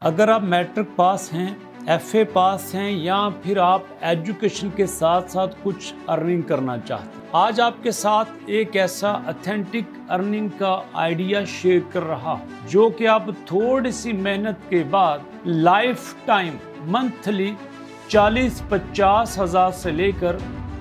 अगर आप matric pass हैं, FA पास हैं या फिर आप एजुकेशन के साथ साथ कुछ अर्निंग करना चाहते हैं, आज आपके साथ एक ऐसा ऑथेंटिक अर्निंग का आइडिया शेयर कर रहा हूं जो कि आप थोड़ी सी मेहनत के बाद लाइफ टाइम मंथली 40-50 हज़ार से लेकर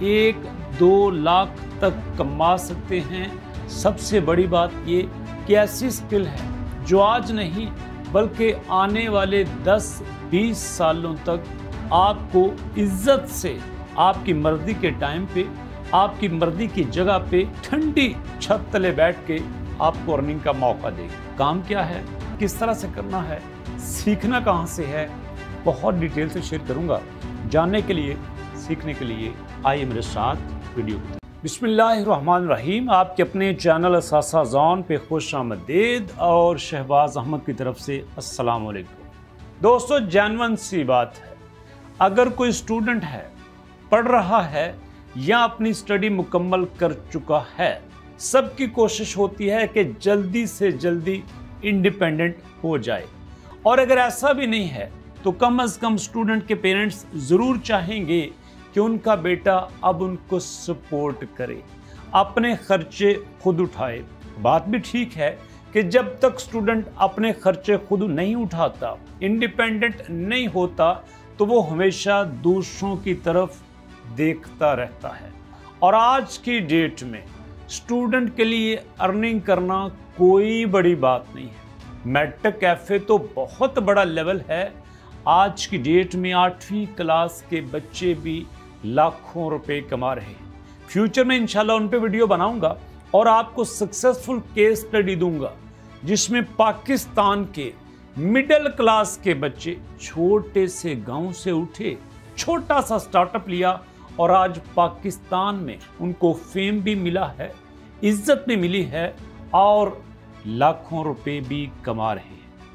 1-2 लाख तक कमा सकते हैं। सबसे बड़ी बात ये कि ऐसी स्किल है जो आज नहीं बल्कि आने वाले 10-20 सालों तक आपको इज्जत से आपकी मर्जी के टाइम पे, आपकी मर्जी की जगह पे ठंडी छत तले बैठ के आपको अर्निंग का मौका देगी। काम क्या है, किस तरह से करना है, सीखना कहाँ से है, बहुत डिटेल से शेयर करूँगा। जानने के लिए, सीखने के लिए आइए मेरे साथ वीडियो को। बिस्मिल्लाहिर्रहमानिर्रहीम। आपके अपने चैनल असासा ज़ोन पे खुश आमदीद और शहबाज अहमद की तरफ से अस्सलाम वालेकुम। दोस्तों, जेन्युइन सी बात है, अगर कोई स्टूडेंट है, पढ़ रहा है या अपनी स्टडी मुकम्मल कर चुका है, सबकी कोशिश होती है कि जल्दी से जल्दी इंडिपेंडेंट हो जाए। और अगर ऐसा भी नहीं है तो कम से कम स्टूडेंट के पेरेंट्स ज़रूर चाहेंगे कि उनका बेटा अब उनको सपोर्ट करे, अपने खर्चे खुद उठाए। बात भी ठीक है कि जब तक स्टूडेंट अपने खर्चे खुद नहीं उठाता, इंडिपेंडेंट नहीं होता, तो वो हमेशा दूसरों की तरफ देखता रहता है। और आज की डेट में स्टूडेंट के लिए अर्निंग करना कोई बड़ी बात नहीं है। मैट्रिक FA तो बहुत बड़ा लेवल है। आज की डेट में 8वीं क्लास के बच्चे भी लाखों रुपए कमा रहे हैं। फ्यूचर में इंशाल्लाह उन पे वीडियो बनाऊंगा और आपको सक्सेसफुल केस स्टडी दूंगा जिसमें पाकिस्तान के मिडिल क्लास के बच्चे छोटे से गांव से उठे, छोटा सा स्टार्टअप लिया और आज पाकिस्तान में उनको फेम भी मिला है, इज्जत भी मिली है और लाखों रुपए भी कमा रहे हैं।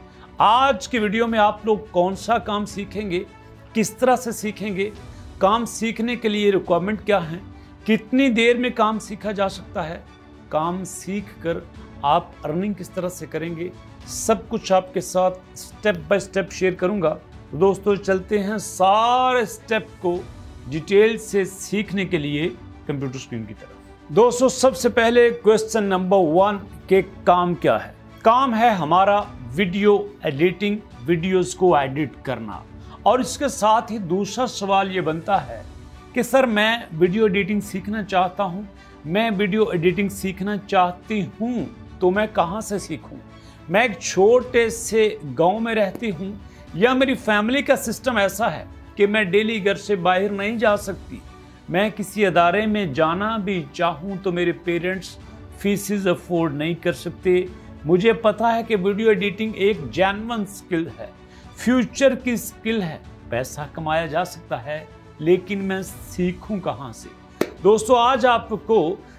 आज की वीडियो में आप लोग कौन सा काम सीखेंगे, किस तरह से सीखेंगे, काम सीखने के लिए रिक्वायरमेंट क्या है, कितनी देर में काम सीखा जा सकता है, काम सीख कर आप अर्निंग किस तरह से करेंगे, सब कुछ आपके साथ स्टेप बाय स्टेप शेयर करूंगा। तो दोस्तों, चलते हैं सारे स्टेप को डिटेल से सीखने के लिए कंप्यूटर स्क्रीन की तरफ। दोस्तों, सबसे पहले क्वेश्चन नंबर 1 के काम क्या है। काम है हमारा वीडियो एडिटिंग, वीडियोस को एडिट करना। और इसके साथ ही दूसरा सवाल ये बनता है कि सर मैं वीडियो एडिटिंग सीखना चाहता हूँ, मैं वीडियो एडिटिंग सीखना चाहती हूँ, तो मैं कहाँ से सीखूँ? मैं एक छोटे से गांव में रहती हूँ या मेरी फैमिली का सिस्टम ऐसा है कि मैं डेली घर से बाहर नहीं जा सकती, मैं किसी अदारे में जाना भी चाहूँ तो मेरे पेरेंट्स फीसिस अफोर्ड नहीं कर सकते। मुझे पता है कि वीडियो एडिटिंग एक जेन्युइन स्किल है, फ्यूचर की स्किल है, पैसा कमाया जा सकता है, लेकिन मैं सीखूं कहां से? दोस्तों, आज आपको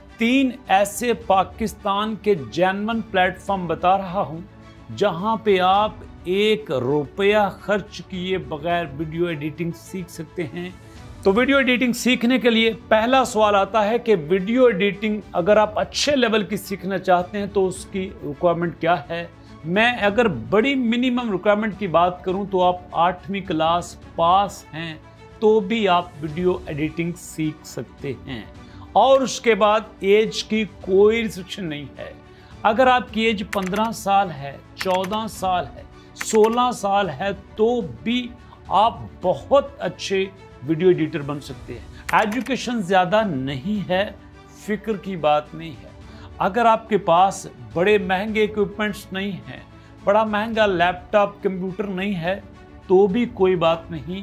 3 ऐसे पाकिस्तान के जेन्युइन प्लेटफॉर्म बता रहा हूं जहां पे आप 1 रुपया खर्च किए बगैर वीडियो एडिटिंग सीख सकते हैं। तो वीडियो एडिटिंग सीखने के लिए पहला सवाल आता है कि वीडियो एडिटिंग अगर आप अच्छे लेवल की सीखना चाहते हैं तो उसकी रिक्वायरमेंट क्या है। मैं अगर बड़ी मिनिमम रिक्वायरमेंट की बात करूं तो आप 8वीं क्लास पास हैं तो भी आप वीडियो एडिटिंग सीख सकते हैं और उसके बाद एज की कोई रिस्ट्रिक्शन नहीं है। अगर आपकी एज 15 साल है, 14 साल है, 16 साल है तो भी आप बहुत अच्छे वीडियो एडिटर बन सकते हैं। एजुकेशन ज़्यादा नहीं है, फिक्र की बात नहीं है। अगर आपके पास बड़े महंगे इक्विपमेंट्स नहीं हैं, बड़ा महंगा लैपटॉप कंप्यूटर नहीं है, तो भी कोई बात नहीं।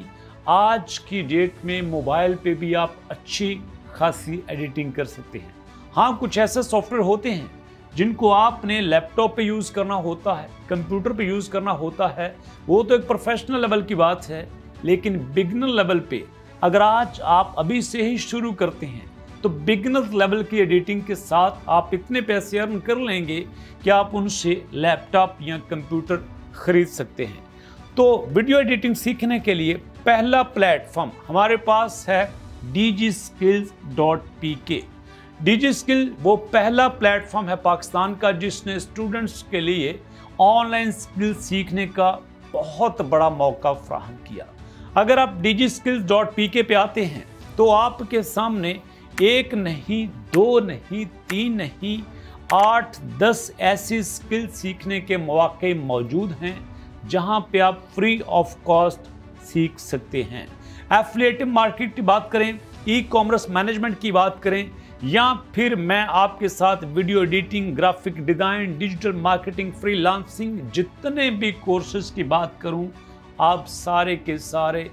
आज की डेट में मोबाइल पे भी आप अच्छी खासी एडिटिंग कर सकते हैं। हाँ, कुछ ऐसे सॉफ्टवेयर होते हैं जिनको आपने लैपटॉप पे यूज़ करना होता है, कंप्यूटर पे यूज़ करना होता है, वो तो एक प्रोफेशनल लेवल की बात है। लेकिन बिगिनर लेवल पे अगर आज आप अभी से ही शुरू करते हैं तो बिगिनर लेवल की एडिटिंग के साथ आप इतने पैसे अर्न कर लेंगे कि आप उनसे लैपटॉप या कंप्यूटर खरीद सकते हैं। तो वीडियो एडिटिंग सीखने के लिए पहला प्लेटफॉर्म हमारे पास है DigiSkills.pk। DigiSkill वो पहला प्लेटफॉर्म है पाकिस्तान का जिसने स्टूडेंट्स के लिए ऑनलाइन स्किल सीखने का बहुत बड़ा मौका फ्राहम किया। अगर आप digiskills.pk पे आते हैं तो आपके सामने एक नहीं, दो नहीं, तीन नहीं, 8-10 ऐसी स्किल सीखने के मौके मौजूद हैं जहां पे आप फ्री ऑफ कॉस्ट सीख सकते हैं। एफिलिएटिव मार्केट की बात करें, ई कॉमर्स मैनेजमेंट की बात करें, या फिर मैं आपके साथ video editing, graphic design, digital marketing, freelancing, जितने भी कोर्सेज की बात करूं, आप सारे के सारे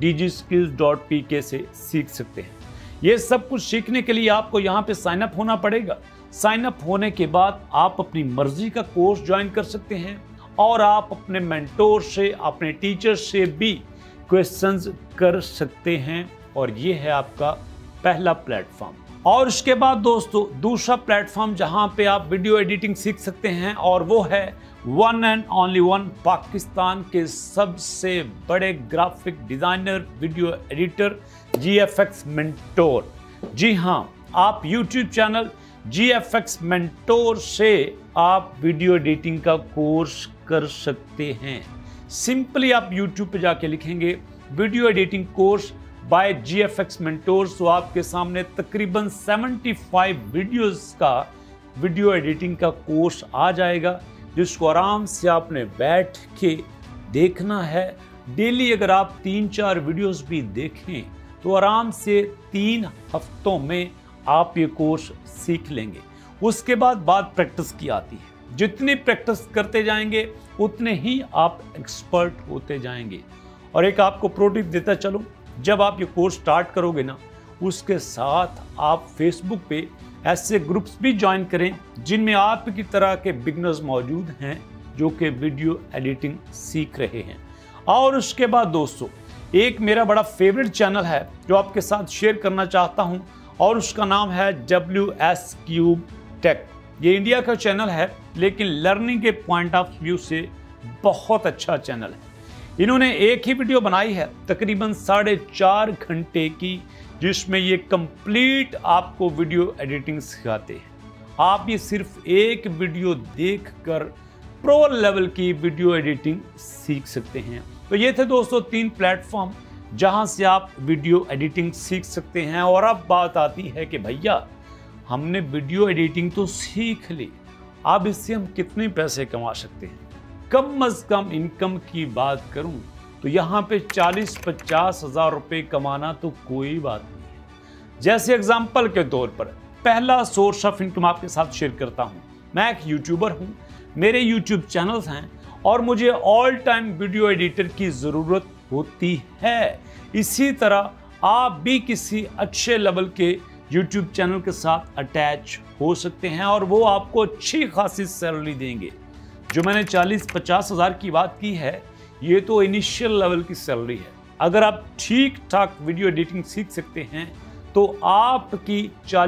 digiskills.pk से सीख सकते हैं। ये सब कुछ सीखने के लिए आपको यहाँ पे साइन अप होना पड़ेगा। साइन अप होने के बाद आप अपनी मर्जी का कोर्स ज्वाइन कर सकते हैं और आप अपने मेंटोर से, अपने टीचर से भी क्वेश्चंस कर सकते हैं। और ये है आपका पहला प्लेटफॉर्म। और इसके बाद दोस्तों दूसरा प्लेटफॉर्म जहां पे आप वीडियो एडिटिंग सीख सकते हैं, और वो है one and only one, Pakistan के सबसे बड़े graphic designer, video editor, GFX mentor. जी हां, आप YouTube चैनल GFX मेंटोर से आप वीडियो एडिटिंग का कोर्स कर सकते हैं। सिंपली आप YouTube पे जाके लिखेंगे video editing course by GFX mentors, तो आपके सामने तकरीबन 75 वीडियोस का वीडियो एडिटिंग का कोर्स आ जाएगा, जिसको आराम से आपने बैठ के देखना है। डेली अगर आप 3-4 वीडियोस भी देखें तो आराम से 3 हफ्तों में आप ये कोर्स सीख लेंगे। उसके बाद बात प्रैक्टिस की आती है। जितनी प्रैक्टिस करते जाएंगे उतने ही आप एक्सपर्ट होते जाएंगे। और एक आपको प्रो टिप देता चलूं, जब आप ये कोर्स स्टार्ट करोगे ना, उसके साथ आप फेसबुक पे ऐसे ग्रुप्स भी ज्वाइन करें जिनमें आपकी तरह के बिगनर्स मौजूद हैं जो कि वीडियो एडिटिंग सीख रहे हैं। और उसके बाद दोस्तों एक मेरा बड़ा फेवरेट चैनल है जो आपके साथ शेयर करना चाहता हूं, और उसका नाम है WS Cube Tech। ये इंडिया का चैनल है लेकिन लर्निंग के पॉइंट ऑफ व्यू से बहुत अच्छा चैनल है। इन्होंने एक ही वीडियो बनाई है तकरीबन 4.5 घंटे की, जिसमें ये कंप्लीट आपको वीडियो एडिटिंग सिखाते हैं। आप ये सिर्फ एक वीडियो देखकर प्रो लेवल की वीडियो एडिटिंग सीख सकते हैं। तो ये थे दोस्तों 3 प्लेटफॉर्म जहां से आप वीडियो एडिटिंग सीख सकते हैं। और अब बात आती है कि भैया हमने वीडियो एडिटिंग तो सीख ली, अब इससे हम कितने पैसे कमा सकते हैं। कम से कम इनकम की बात करूं तो यहाँ पे 40-50 हज़ार रुपये कमाना तो कोई बात नहीं है। जैसे एग्जाम्पल के तौर पर पहला सोर्स ऑफ इनकम आपके साथ शेयर करता हूँ। मैं एक यूट्यूबर हूँ, मेरे यूट्यूब चैनल्स हैं और मुझे ऑल टाइम वीडियो एडिटर की ज़रूरत होती है। इसी तरह आप भी किसी अच्छे लेवल के यूट्यूब चैनल के साथ अटैच हो सकते हैं और वो आपको अच्छी खासी सैलरी देंगे। जो मैंने 40-50 हज़ार की बात की है, ये तो इनिशियल लेवल की सैलरी है। अगर आप ठीक ठाक वीडियो एडिटिंग सीख सकते हैं तो आपकी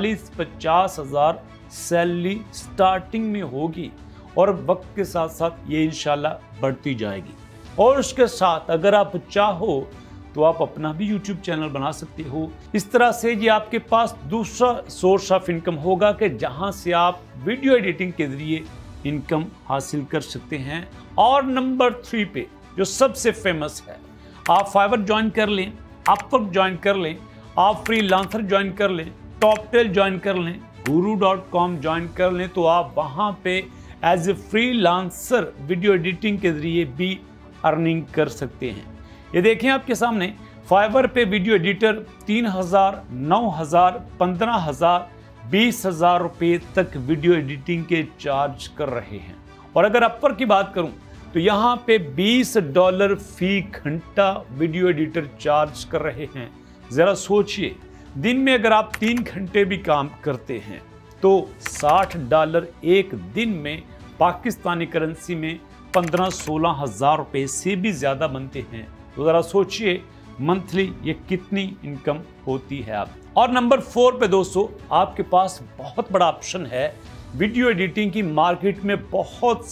40-50 हज़ार सैलरी स्टार्टिंग में होगी और वक्त के साथ साथ ये इंशाल्लाह बढ़ती जाएगी। और उसके साथ अगर आप चाहो तो आप अपना भी YouTube चैनल बना सकते हो। इस तरह से ये आपके पास दूसरा सोर्स ऑफ इनकम होगा कि जहां से आप वीडियो एडिटिंग के जरिए इनकम हासिल कर सकते हैं। और नंबर 3 पे जो सबसे फेमस है, आप फाइवर ज्वाइन कर लें, अपवर्क ज्वाइन कर लें, आप फ्रीलांसर ज्वाइन कर लें, टॉपटेल ज्वाइन कर लें, guru.com ज्वाइन कर लें, तो आप वहां पे as a freelancer video editing के जरिए भी अर्निंग कर सकते हैं। ये देखें आपके सामने, फाइवर पे वीडियो एडिटर 3,000, 9,000, 15,000, 20,000 रुपये तक वीडियो एडिटिंग के चार्ज कर रहे हैं। और अगर अपवर्क की बात करूं तो यहाँ पे $20 फी घंटा वीडियो एडिटर चार्ज कर रहे हैं। ज़रा सोचिए, दिन में अगर आप 3 घंटे भी काम करते हैं तो $60 एक दिन में पाकिस्तानी करेंसी में 15-16 हज़ार रुपये से भी ज़्यादा बनते हैं। तो ज़रा सोचिए मंथली ये कितनी इनकम होती है आप। और नंबर 4 पे दोस्तों आपके पास बहुत बड़ा ऑप्शन है। वीडियो एडिटिंग की मार्केट में बहुत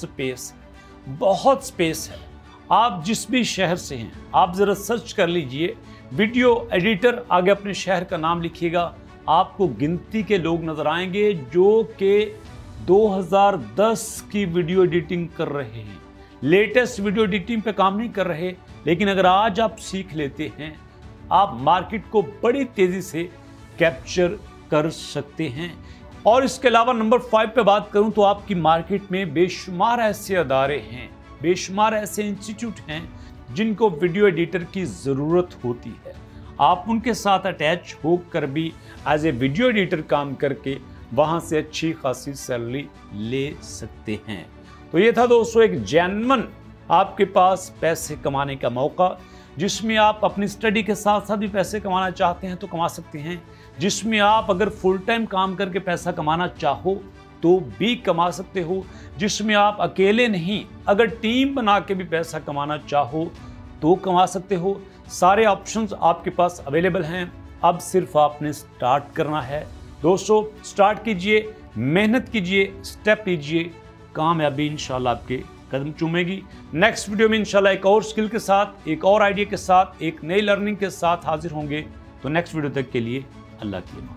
स्पेस है। आप जिस भी शहर से हैं आप ज़रा सर्च कर लीजिए वीडियो एडिटर, आगे अपने शहर का नाम लिखिएगा, आपको गिनती के लोग नज़र आएंगे जो कि 2010 की वीडियो एडिटिंग कर रहे हैं। लेटेस्ट वीडियो एडिटिंग पे काम नहीं कर रहे, लेकिन अगर आज आप सीख लेते हैं, आप मार्केट को बड़ी तेजी से कैप्चर कर सकते हैं। और इसके अलावा नंबर 5 पे बात करूं तो आपकी मार्केट में बेशुमार ऐसे अदारे हैं, बेशुमार ऐसे इंस्टीट्यूट हैं जिनको वीडियो एडिटर की ज़रूरत होती है। आप उनके साथ अटैच होकर भी एज ए वीडियो एडिटर काम करके वहां से अच्छी खासी सैलरी ले सकते हैं। तो ये था दोस्तों एक जेन्युइन आपके पास पैसे कमाने का मौका, जिसमें आप अपनी स्टडी के साथ साथ भी पैसे कमाना चाहते हैं तो कमा सकते हैं, जिसमें आप अगर फुल टाइम काम करके पैसा कमाना चाहो तो भी कमा सकते हो, जिसमें आप अकेले नहीं अगर टीम बना के भी पैसा कमाना चाहो तो कमा सकते हो। सारे ऑप्शंस आपके पास अवेलेबल हैं, अब सिर्फ आपने स्टार्ट करना है। दोस्तों स्टार्ट कीजिए, मेहनत कीजिए, स्टेप लीजिए, कामयाबी इंशाल्लाह आपके कदम चूमेगी। नेक्स्ट वीडियो में इंशाल्लाह एक और स्किल के साथ, एक और आइडिया के साथ, एक नई लर्निंग के साथ हाजिर होंगे। तो नेक्स्ट वीडियो तक के लिए अल्लाह की अमान।